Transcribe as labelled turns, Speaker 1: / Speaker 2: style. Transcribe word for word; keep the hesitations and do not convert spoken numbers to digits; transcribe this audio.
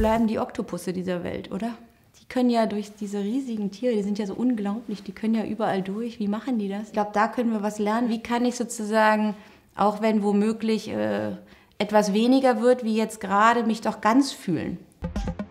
Speaker 1: bleiben die Oktopusse dieser Welt, oder? Die können ja durch diese riesigen Tiere, die sind ja so unglaublich, die können ja überall durch. Wie machen die das? Ich glaube, da können wir was lernen. Wie kann ich sozusagen, auch wenn womöglich äh, etwas weniger wird, wie jetzt gerade, mich doch ganz fühlen?